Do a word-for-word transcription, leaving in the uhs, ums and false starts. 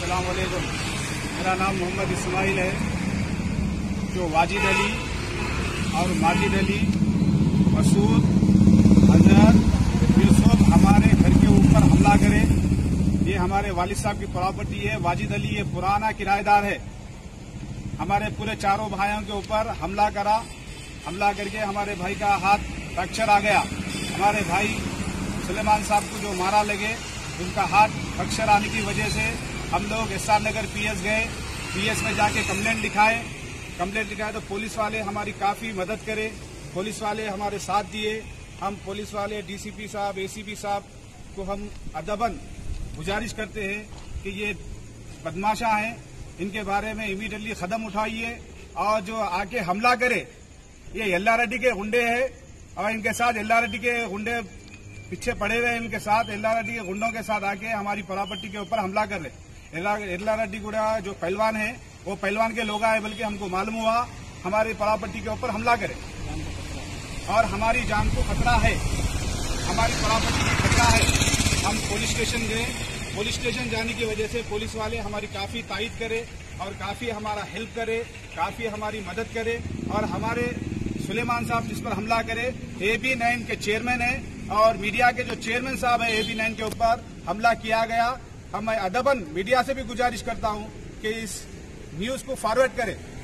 अस्सलाम वालेकुम। मेरा नाम मोहम्मद इस्माइल है। जो वाजिद अली और माजिद अली, मसूद, हजरत, यूसुफ हमारे घर के ऊपर हमला करे, ये हमारे वालिद साहब की प्रॉपर्टी है। वाजिद अली ये पुराना किराएदार है। हमारे पूरे चारों भाइयों के ऊपर हमला करा। हमला करके हमारे भाई का हाथ फ्रैक्चर आ गया। हमारे भाई सुलेमान साहब को जो मारा लगे, उनका हाथ फ्रैक्चर आने की वजह से हम लोग एस आर नगर पीएस गए। पीएस में जाके कंप्लेंट लिखाए। कंप्लेंट लिखाए तो पुलिस वाले हमारी काफी मदद करे। पुलिस वाले हमारे साथ दिए। हम पुलिस वाले डीसीपी साहब, एसीपी साहब को हम अदबन गुजारिश करते हैं कि ये बदमाशा हैं, इनके बारे में इमीडिएटली कदम उठाइए। और जो आके हमला करे, ये एल्ला रेड्डी के गुंडे हैं और इनके साथ एल्ला रेड्डी के गुंडे पीछे पड़े हुए हैं। इनके साथ एल्ला रेड्डी के गुंडों के साथ आके हमारी प्रॉपर्टी के ऊपर हमला कर रहे। एल्ला रेड्डी गुड़ा जो पहलवान है, वो पहलवान के लोग आए, बल्कि हमको मालूम हुआ हमारी प्रॉपर्टी के ऊपर हमला करे और हमारी जान को खतरा है, हमारी प्रॉपर्टी को खतरा है। हम पुलिस स्टेशन गए। पुलिस स्टेशन जाने की वजह से पुलिस वाले हमारी काफी तायद करे और काफी हमारा हेल्प करे, काफी हमारी मदद करे। और हमारे सुलेमान साहब जिस पर हमला करे, ए बी नाइन के चेयरमैन है और मीडिया के जो चेयरमैन साहब है, ए बी नाइन के ऊपर हमला किया गया। हम मैं अदबन मीडिया से भी गुजारिश करता हूं कि इस न्यूज को फॉरवर्ड करें।